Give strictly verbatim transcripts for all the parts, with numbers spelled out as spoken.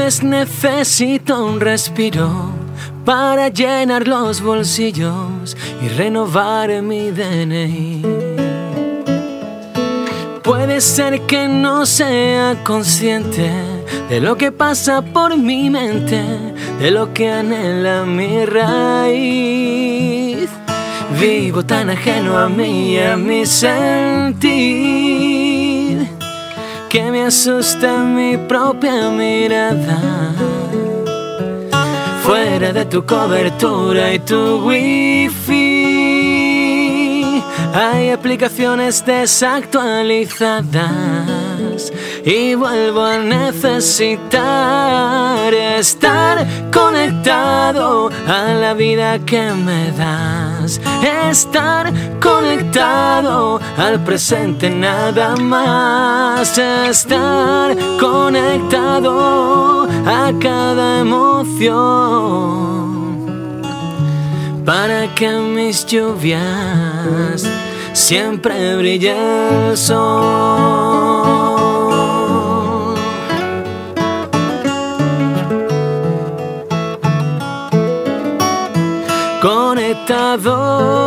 veces necesito un respiro para llenar los bolsillos y renovar mi D N I. Puede ser que no sea consciente de lo que pasa por mi mente, de lo que anhela mi raíz. Vivo tan ajeno a mí y a mi sentir que me asusta mi propia mirada. Fuera de tu cobertura y tu wifi hay aplicaciones desactualizadas y vuelvo a necesitar estar conectado a la vida que me das, estar conectado al presente nada más, estar conectado a cada emoción para que en mis lluvias siempre brille el sol. Conectado,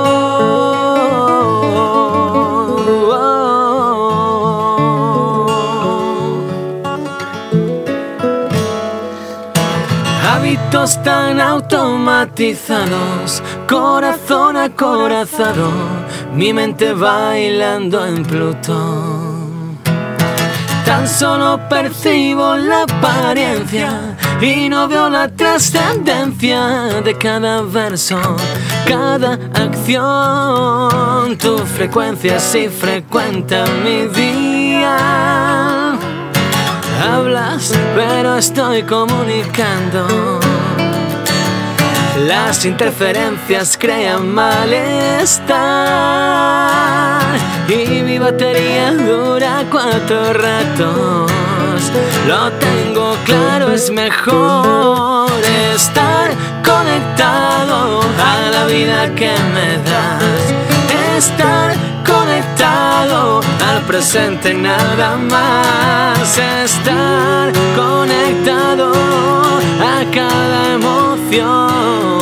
hábitos tan automatizados, corazón acorazado, mi mente bailando en Plutón. Tan solo percibo la apariencia y no veo la trascendencia de cada verso, cada acción. Tu frecuencia sí frecuenta mi día. Hablas, pero estoy comunicando. Las interferencias crean malestar y mi batería dura cuatro ratos. Lo tengo claro, es mejor estar conectado a la vida que me das, estar conectado al presente nada más, estar conectado a cada emoción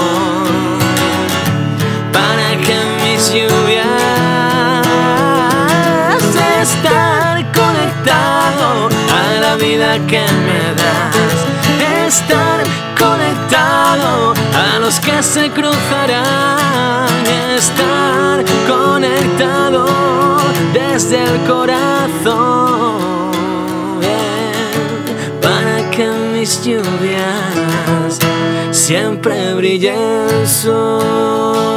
para que mis lluvias estar conectado a la vida que me das, estar conectado a los que se cruzarán, estar conectado desde el corazón, yeah, para que en mis lluvias siempre brille el sol.